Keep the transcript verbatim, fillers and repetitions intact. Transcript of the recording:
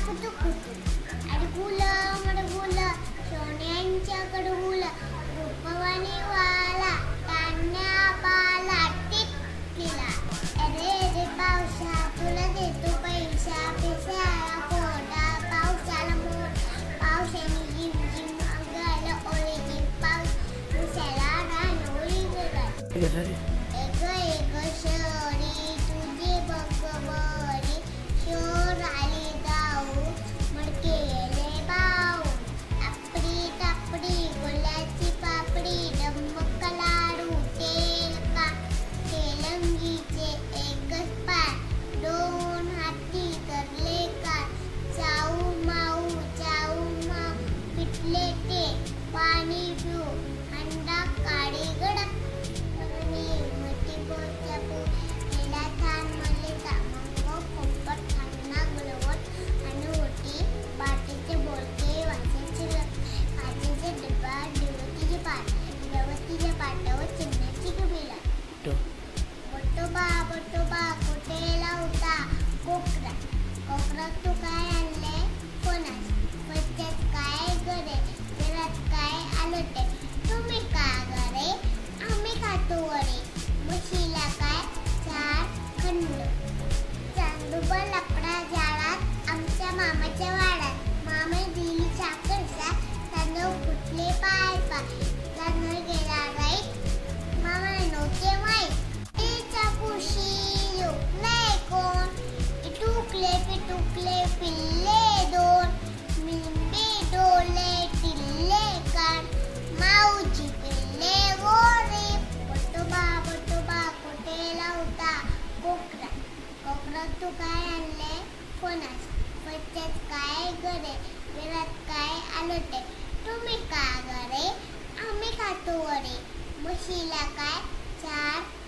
कुतुक कुतुक अडगुलं मडगुलं सोन्यांच्या कडगुलं रूपवानी वाला तान्या पाला टिकला. अरे रे पावसा तुला देतो पैसा पिसाला कोडा पावसाला मोड पावसाने जिम जिम अंगाला ओले जिम पाऊस उसाला रानोळी गगन. एक एक शहरी तुझे बघबरी शोर आली जाऊ मडकेले बाऊ आपडी तापडी गुलाची पापडी डंबक लाडू तेल का तेलंगीचे एकच पाय दोन हाती तरले काय चाऊ माऊ चाऊ माऊ पिटले ते पाणी पिऊ अंडा काळी गडक मरणी मटी बोच्या पू मेला थान मले तामंगो पोपट खाना गलवट अनुवटी बाटीचे बोलके वाचायचे काचेचे डब्बा दिवतीचे पाट व्यवस्थीच्या पाटावर चिमण्याची कबिला. बटोबा बटोबा कुठे लावता कोकरा कोकरा तू काय आणले कोणास बच्च्यात काय गरे घरात काय आलटे तुम्ही का गरे आम्ही खातो वरे म्हशीला काय चार खंड चांदूबा लपडा जाळात आमच्या मामाच्या वाड्यात मामे दिली साखर सा तांदूळ कुठले पाय पाय तांदूळ गेला राईट मामा नव्हते माहीत चाकुशी लोकले कोण इटुकले पिटुकले पिल्ले दोन मिंबे डोले टिल्ले कान माऊची पिल्ले गोरे. बटोबा बटोबा कुठे लावता कोकरा कोकरा तू काय आणले कोणास बच्च्यात काय गरे घरात काय आलटे तुम्ही का गरे आम्ही खातो वरे म्हशीला काय चार